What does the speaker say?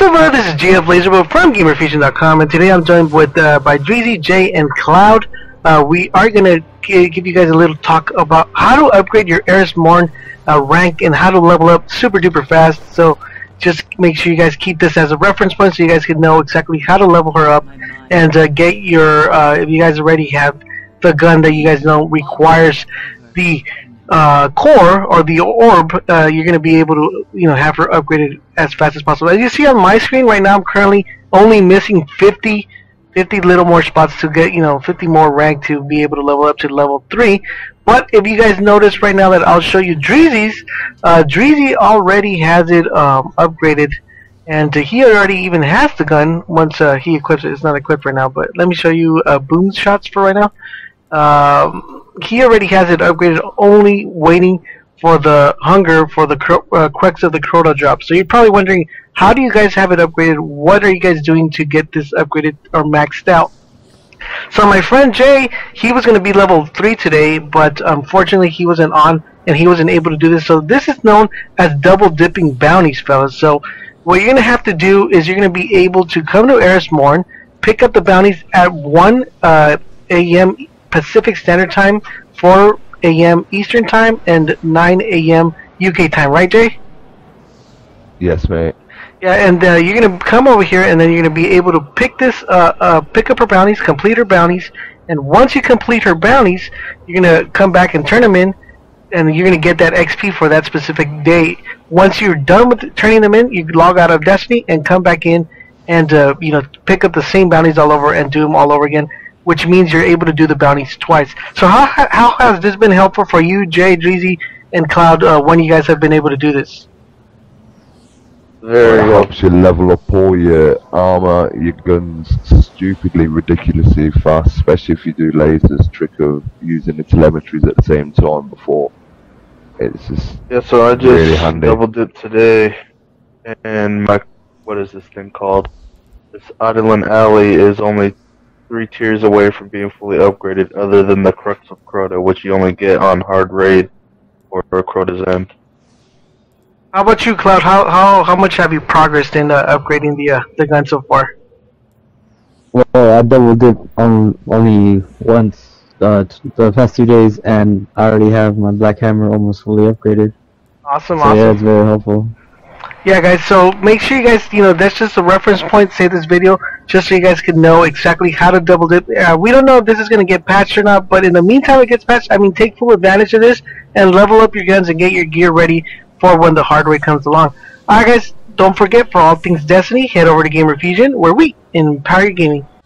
Hello, this is GF Laserbow from GamerFusion.com, and today I'm joined with by Dreezy, Jay, and Cloud. We are going to give you guys a little talk about how to upgrade your Eris Morn rank and how to level up super duper fast. So just make sure you guys keep this as a reference point so you guys can know exactly how to level her up and get your, if you guys already have the gun that you guys know requires the core or the orb, you're going to be able to, have her upgraded as fast as possible. As you see on my screen right now, I'm currently only missing 50 little more spots to get, 50 more rank to be able to level up to level 3. But if you guys notice right now that I'll show you Dreezy's, Dreezy already has it upgraded, and he already even has the gun once he equips it. It's not equipped right now, but let me show you boom shots for right now. He already has it upgraded, only waiting for the hunger for the Crux of the Crota drop. So you're probably wondering, how do you guys have it upgraded? What are you guys doing to get this upgraded or maxed out? So my friend Jay, he was going to be level 3 today, but unfortunately he wasn't on and he wasn't able to do this. So this is known as double dipping bounties, fellas. So what you're going to have to do is you're going to be able to come to Eris Morn, pick up the bounties at 1 a.m. Pacific Standard Time, 4 a.m. Eastern Time, and 9 a.m. UK time, right, Jay? Yes, mate. Yeah, and you're gonna come over here, and then you're gonna be able to pick this, pick up her bounties, complete her bounties, and once you complete her bounties, you're gonna come back and turn them in, and you're gonna get that XP for that specific day. Once you're done with turning them in, you log out of Destiny and come back in, and pick up the same bounties all over and do them all over again, which means you're able to do the bounties twice. So how has this been helpful for you, Jay, Dreezy, and Cloud, when you guys have been able to do this? It helps you level up all your armor, your guns stupidly, ridiculously fast, especially if you do Laser's trick of using the telemetries at the same time before. It's just so I just really handy. double dipped today, and my, what is this thing called? This Adelan Alley is only 3 tiers away from being fully upgraded, other than the Crux of Crota, which you only get on Hard Raid or Crota's End. How about you, Cloud? How much have you progressed in upgrading the gun so far? Well, I double dipped only once the past 2 days, and I already have my Black Hammer almost fully upgraded. Awesome, so awesome. Yeah, it's very helpful. Yeah, guys, so make sure you guys, that's just a reference point, save this video, just so you guys can know exactly how to double dip. We don't know if this is going to get patched or not, but in the meantime it gets patched. I mean, take full advantage of this and level up your guns and get your gear ready for when the hard raid comes along. Alright, guys, don't forget, for all things Destiny, head over to Gamer Fusion, where we empower your gaming.